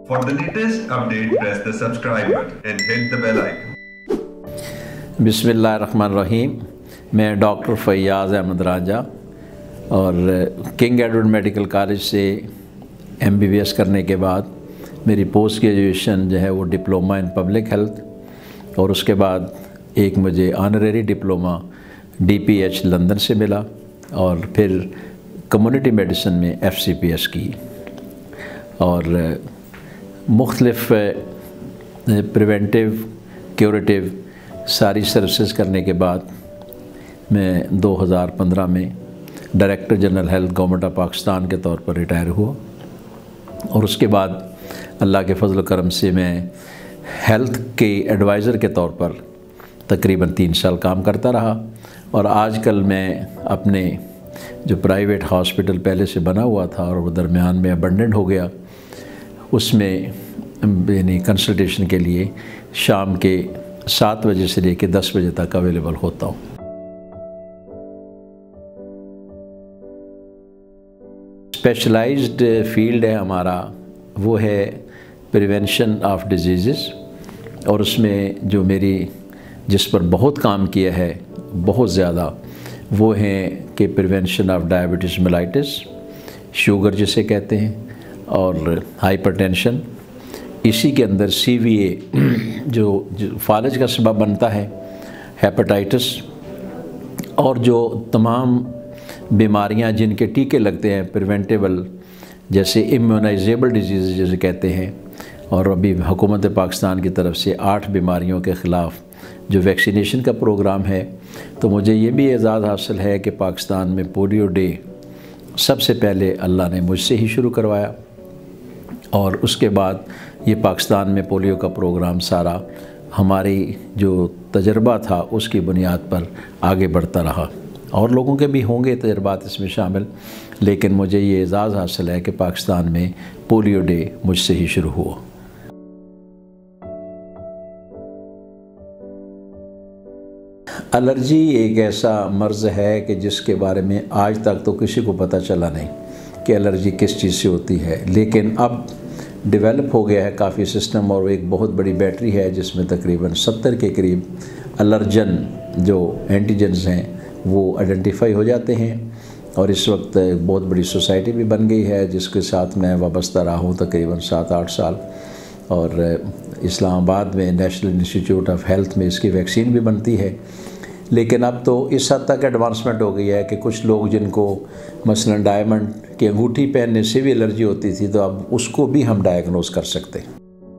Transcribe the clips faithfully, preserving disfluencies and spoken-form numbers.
For the latest update, press the subscribe button and hit the bell icon. बिस्मिल्लाहिर्रहमानिर्रहीम। मैं doctor Faiyaz Ahmed Raja और King Edward medical college से MBBS करने के बाद मेरी पोस्ट ग्रेजुएशन जो है वो डिप्लोमा इन पब्लिक हेल्थ और उसके बाद एक मुझे ऑनरेरी डिप्लोमा डीपीएच लंदन से मिला और फिर कम्युनिटी मेडिसिन में एफसीपीएस की और मुख्तलिफ प्रिवेंटिव क्यूरेटिव सारी सर्विसेज करने के बाद मैं दो हज़ार पंद्रह में director general health government of Pakistan के तौर पर रिटायर हुआ और उसके बाद अल्लाह के फजल करम से मैं हेल्थ के एडवाइज़र के तौर पर तकरीबन तीन साल काम करता रहा और आजकल मैं अपने जो प्राइवेट हॉस्पिटल पहले से बना हुआ था और वो दरमियान में अबंडेंट हो गया, उसमें यानी कंसल्टेशन के लिए शाम के सात बजे से लेकर दस बजे तक अवेलेबल होता हूँ। स्पेशलाइज्ड फील्ड है हमारा, वो है प्रिवेंशन ऑफ डिजीज़ और उसमें जो मेरी जिस पर बहुत काम किया है बहुत ज़्यादा वो हैं कि prevention of diabetes mellitus, sugar जिसे कहते हैं, और हाइपरटेंशन। इसी के अंदर सीवीए जो, जो फालज का सबब बनता है, हेपेटाइटिस और जो तमाम बीमारियां जिनके टीके लगते हैं प्रिवेंटेबल, जैसे इम्यूनाइजेबल डिजीज़ जिसे कहते हैं, और अभी हुकूमत पाकिस्तान की तरफ से आठ बीमारियों के ख़िलाफ़ जो वैक्सीनेशन का प्रोग्राम है, तो मुझे ये भी एजाज़ हासिल है कि पाकिस्तान में पोलियो डे सबसे पहले अल्लाह ने मुझसे ही शुरू करवाया और उसके बाद ये पाकिस्तान में पोलियो का प्रोग्राम सारा हमारी जो तजर्बा था उसकी बुनियाद पर आगे बढ़ता रहा। और लोगों के भी होंगे तजर्बात इसमें शामिल, लेकिन मुझे ये एजाज़ हासिल है कि पाकिस्तान में पोलियो डे मुझसे ही शुरू हुआ। एलर्जी एक ऐसा मर्ज़ है कि जिसके बारे में आज तक तो किसी को पता चला नहीं कि एलर्जी किस चीज़ से होती है, लेकिन अब डेवलप हो गया है काफ़ी सिस्टम और एक बहुत बड़ी बैटरी है जिसमें तकरीबन सत्तर के करीब एलर्जन जो एंटीजन्स हैं वो आइडेंटिफाई हो जाते हैं और इस वक्त एक बहुत बड़ी सोसाइटी भी बन गई है जिसके साथ मैं वाबस्ता रहा हूँ तकरीबन सात आठ साल। और इस्लामाबाद में नेशनल इंस्टीट्यूट ऑफ हेल्थ में इसकी वैक्सीन भी बनती है, लेकिन अब तो इस हद तक एडवांसमेंट हो गई है कि कुछ लोग जिनको मसलन डायमंड की अंगूठी पहनने से भी एलर्जी होती थी तो अब उसको भी हम डायग्नोज कर सकते हैं।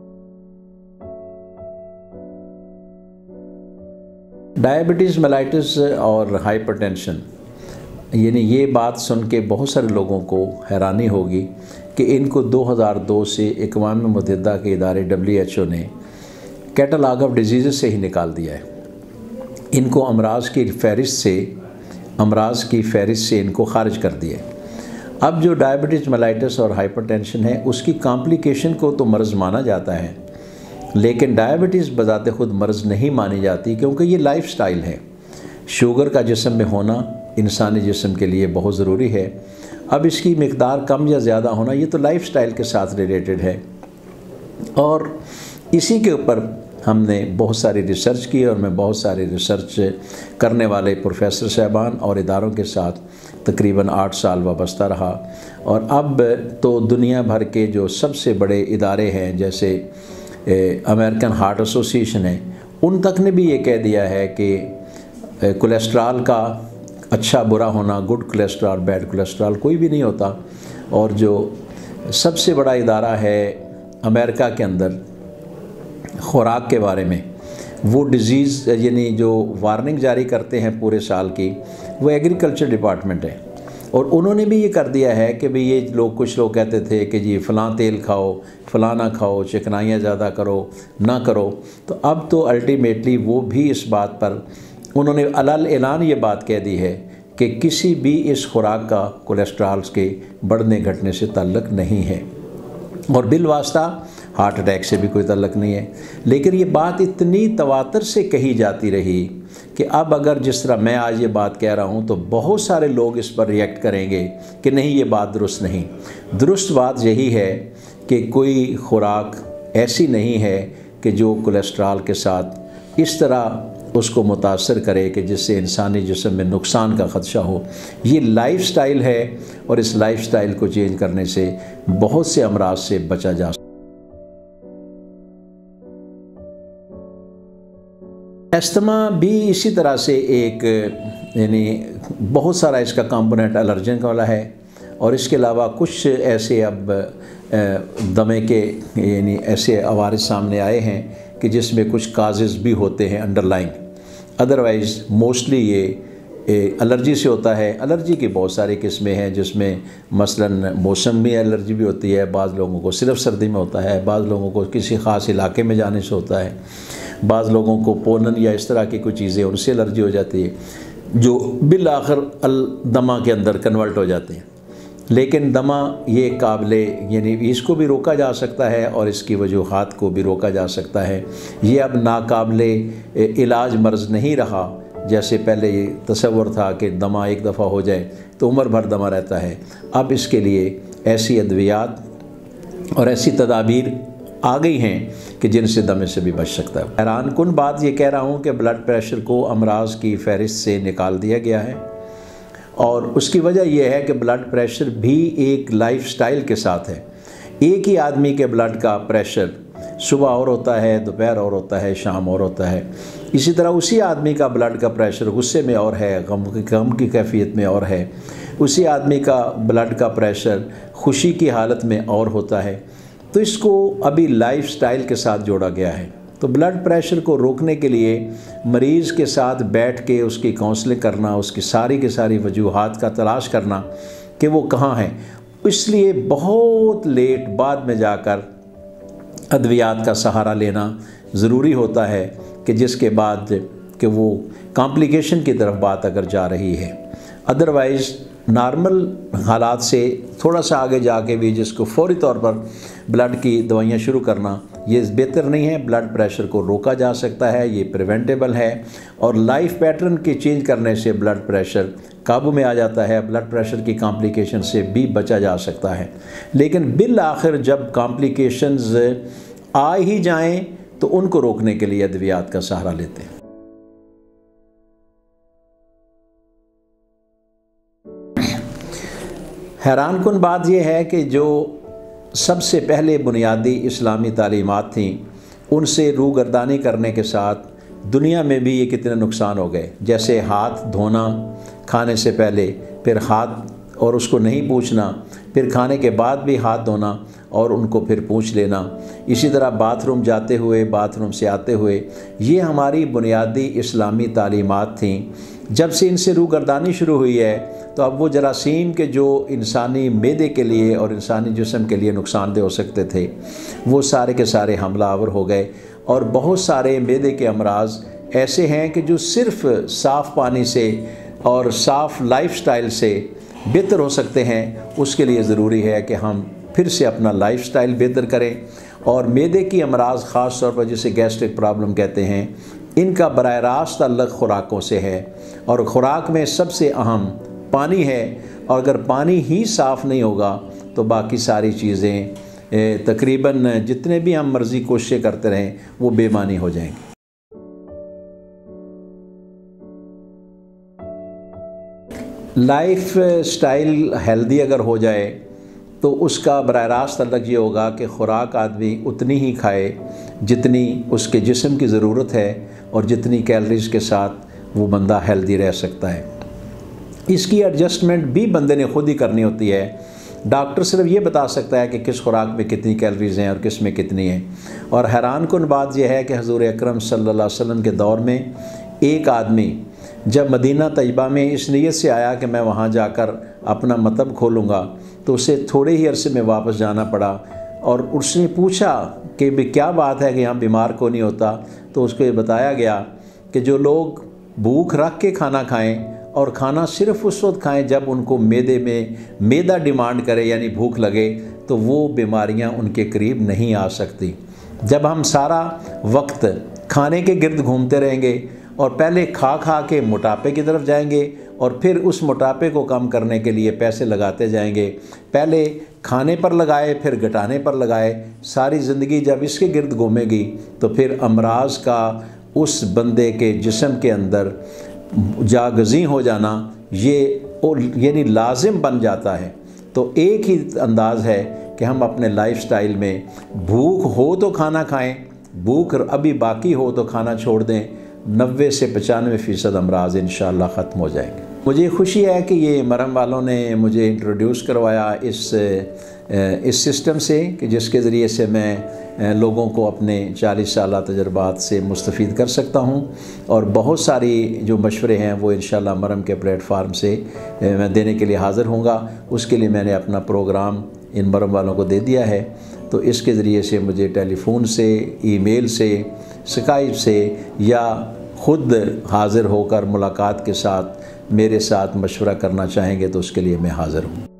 डायबिटीज़ मेलाइटिस और हाइपरटेंशन, यानी ये बात सुन के बहुत सारे लोगों को हैरानी होगी कि इनको दो हज़ार दो से अक़वाम मुत्तहिदा के इदारे डब्ल्यू एच ओ ने कैटलॉग ऑफ डिजीज़ से ही निकाल दिया है। इनको अमराज की फ़हरिस्त से अमराज की फ़हरिस्त से इनको खारिज कर दिया है। अब जो डायबिटीज़ मेलाइटिस और हाइपरटेंशन है उसकी कॉम्प्लिकेशन को तो मर्ज़ माना जाता है, लेकिन डायबिटीज़ बज़ाते ख़ुद मर्ज़ नहीं मानी जाती क्योंकि ये लाइफ स्टाइल है। शुगर का जिस्म में होना इंसानी जिस्म के लिए बहुत ज़रूरी है। अब इसकी मिक़दार कम या ज़्यादा होना ये तो लाइफ स्टाइल के साथ रिलेटेड है और इसी के ऊपर हमने बहुत सारी रिसर्च की और मैं बहुत सारी रिसर्च करने वाले प्रोफेसर साहबान और इदारों के साथ तकरीबन आठ साल वाबस्ता रहा। और अब तो दुनिया भर के जो सबसे बड़े इदारे हैं जैसे अमेरिकन हार्ट एसोसिएशन है, उन तक ने भी ये कह दिया है कि कोलेस्ट्रॉल का अच्छा बुरा होना, गुड कोलेस्ट्रॉल बैड कोलेस्ट्रॉल कोई भी नहीं होता। और जो सबसे बड़ा इदारा है अमेरिका के अंदर खुराक के बारे में, वो डिज़ीज़ यानी जो वार्निंग जारी करते हैं पूरे साल की, वो एग्रीकल्चर डिपार्टमेंट है और उन्होंने भी ये कर दिया है कि भाई ये लोग कुछ लोग कहते थे कि जी फ़लाँ तेल खाओ, फ़लाँ ना खाओ, चिकनाइयाँ ज़्यादा करो ना करो, तो अब तो अल्टीमेटली वो भी इस बात पर उन्होंने अलल ऐलान ये बात कह दी है कि किसी भी इस खुराक का कोलेस्ट्रॉल के बढ़ने घटने से ताल्लुक़ नहीं है। और बिलवास्ता हार्ट अटैक से भी कोई ताल्लुक़ नहीं है। लेकिन ये बात इतनी तवातर से कही जाती रही कि अब अगर जिस तरह मैं आज ये बात कह रहा हूँ तो बहुत सारे लोग इस पर रिएक्ट करेंगे कि नहीं, ये बात दुरुस्त नहीं। दुरुस्त बात यही है कि कोई खुराक ऐसी नहीं है कि जो कोलेस्ट्रॉल के साथ इस तरह उसको मुतासर करे कि जिससे इंसानी जिस्म में नुकसान का ख़दशा हो। ये लाइफस्टाइल है और इस लाइफस्टाइल को चेंज करने से बहुत से अमराज से बचा जा सकता है। अस्थमा भी इसी तरह से एक यानी बहुत सारा इसका कंपोनेंट एलर्जन वाला है और इसके अलावा कुछ ऐसे अब दमे के यानी ऐसे अवारिद सामने आए हैं कि जिसमें कुछ काजेज़ भी होते हैं अंडरलाइंग। अदरवाइज़ मोस्टली ये एलर्जी से होता है। एलर्जी की बहुत सारी किस्में हैं जिसमें मसलन मौसम में एलर्जी भी होती है, बाज़ लोगों को सिर्फ सर्दी में होता है, बाज़ लोगों को किसी ख़ास इलाके में जाने से होता है, बाज़ लोगों को पोलन या इस तरह की कुछ चीज़ें उनसे एलर्जी हो जाती है जो बिल आखिर अल दमा के अंदर कन्वर्ट हो जाते हैं। लेकिन दमा ये काबिले यानी इसको भी रोका जा सकता है और इसकी वजूहात को भी रोका जा सकता है। ये अब नाकाबिले इलाज मर्ज़ नहीं रहा जैसे पहले ये तसव्वुर था कि दमा एक दफ़ा हो जाए तो उम्र भर दमा रहता है। अब इसके लिए ऐसी अद्वियात और ऐसी तदाबीर आ गई हैं कि जिनसे दमे से भी बच सकता है। हैरान कुन बात ये कह रहा हूँ कि ब्लड प्रेशर को अमराज की फ़हरिस्त से निकाल दिया गया है और उसकी वजह यह है कि ब्लड प्रेशर भी एक लाइफस्टाइल के साथ है। एक ही आदमी के ब्लड का प्रेशर सुबह और होता है, दोपहर और होता है, शाम और होता है। इसी तरह उसी आदमी का ब्लड का प्रेशर गुस्से में और है, गम की गम की कैफियत में और है। उसी आदमी का ब्लड का प्रेशर खुशी की हालत में और होता है। तो इसको अभी लाइफस्टाइल के साथ जोड़ा गया है। तो ब्लड प्रेशर को रोकने के लिए मरीज़ के साथ बैठ के उसकी काउंसलिंग करना, उसकी सारी की सारी वजूहात का तलाश करना कि वो कहाँ है, इसलिए बहुत लेट बाद में जाकर अद्वियात का सहारा लेना ज़रूरी होता है कि जिसके बाद कि वो कॉम्प्लिकेशन की तरफ बात अगर जा रही है। अदरवाइज़ नॉर्मल हालात से थोड़ा सा आगे जाके भी जिसको फौरी तौर पर ब्लड की दवाइयाँ शुरू करना ये बेहतर नहीं है। ब्लड प्रेशर को रोका जा सकता है, ये प्रिवेंटेबल है और लाइफ पैटर्न के चेंज करने से ब्लड प्रेशर काबू में आ जाता है। ब्लड प्रेशर की कॉम्प्लिकेशन से भी बचा जा सकता है। लेकिन बिल आखिर जब कॉम्प्लिकेशंस आ ही जाएं तो उनको रोकने के लिए अद्वियात का सहारा लेते हैं। हैरान कुन बात यह है कि जो सबसे पहले बुनियादी इस्लामी तालीमात थीं उनसे रूगर्दानी करने के साथ दुनिया में भी ये कितने नुकसान हो गए। जैसे हाथ धोना खाने से पहले, फिर हाथ और उसको नहीं पूछना, फिर खाने के बाद भी हाथ धोना और उनको फिर पूछ लेना। इसी तरह बाथरूम जाते हुए, बाथरूम से आते हुए, ये हमारी बुनियादी इस्लामी तालीमात थीं। जब से इनसे रूगर्दानी शुरू हुई है तो अब वो जरासीम के जो इंसानी मैदे के लिए और इंसानी जिस्म के लिए नुकसानदेह हो सकते थे वो सारे के सारे हमलावर हो गए और बहुत सारे मैदे के अमराज ऐसे हैं कि जो सिर्फ़ साफ़ पानी से और साफ़ लाइफस्टाइल से बेहतर हो सकते हैं। उसके लिए ज़रूरी है कि हम फिर से अपना लाइफस्टाइल बेहतर करें और मैदे की अमराज ख़ास तौर पर जिसे गैस्ट्रिक प्रॉब्लम कहते हैं, इनका बराह रास्त अलग खुराकों से है और खुराक में सबसे अहम पानी है और अगर पानी ही साफ़ नहीं होगा तो बाकी सारी चीज़ें तकरीबन जितने भी हम मर्ज़ी कोशिशें करते रहें वो बेमानी हो जाएंगी। लाइफ स्टाइल हेल्दी अगर हो जाए तो उसका बराह रास्त अलग ये होगा कि खुराक आदमी उतनी ही खाए जितनी उसके जिस्म की ज़रूरत है और जितनी कैलोरीज़ के साथ वो बंदा हेल्दी रह सकता है। इसकी एडजस्टमेंट भी बंदे ने खुद ही करनी होती है। डॉक्टर सिर्फ ये बता सकता है कि किस खुराक में कितनी कैलोरीज़ हैं और किस में कितनी हैं। और हैरान कुन बात यह है कि हज़ूर अकरम सल्लल्लाहु अलैहि वसल्लम के दौर में एक आदमी जब मदीना तैयबा में इस नीयत से आया कि मैं वहाँ जाकर अपना मतब खोलूँगा तो उसे थोड़े ही अरसे में वापस जाना पड़ा और उसने पूछा कि भी क्या बात है कि यहाँ बीमार को नहीं होता। तो उसको ये बताया गया कि जो लोग भूख रख के खाना खाएं और खाना सिर्फ उस वक्त खाएं जब उनको मैदे में मैदा डिमांड करे, यानी भूख लगे, तो वो बीमारियां उनके करीब नहीं आ सकती। जब हम सारा वक्त खाने के गिर्द घूमते रहेंगे और पहले खा खा के मोटापे की तरफ जाएंगे और फिर उस मोटापे को कम करने के लिए पैसे लगाते जाएंगे, पहले खाने पर लगाए फिर घटाने पर लगाए, सारी ज़िंदगी जब इसके गिर्द घूमेगी तो फिर अमराज का उस बंदे के जिस्म के अंदर जागज़ी हो जाना ये यानी लाजिम बन जाता है। तो एक ही अंदाज़ है कि हम अपने लाइफस्टाइल में भूख हो तो खाना खाएं, भूख अभी बाकी हो तो खाना छोड़ दें, नब्बे से पचानवे फ़ीसद अमराज इंशाअल्लाह ख़त्म हो जाएंगे। मुझे खुशी है कि ये मरहम वालों ने मुझे इंट्रोड्यूस करवाया इस इस सिस्टम से कि जिसके ज़रिए से मैं लोगों को अपने चालीस साल तजर्बात से मुस्तफ़ीद कर सकता हूँ और बहुत सारी जो मशवरे हैं वो इंशाअल्लाह मरहम के प्लेटफार्म से मैं देने के लिए हाज़िर होऊंगा। उसके लिए मैंने अपना प्रोग्राम इन मरहम वालों को दे दिया है, तो इसके ज़रिए से मुझे टेलीफोन से, ईमेल से, स्काइप से या ख़ुद हाज़िर होकर मुलाकात के साथ मेरे साथ मशवरा करना चाहेंगे तो उसके लिए मैं हाज़िर हूँ।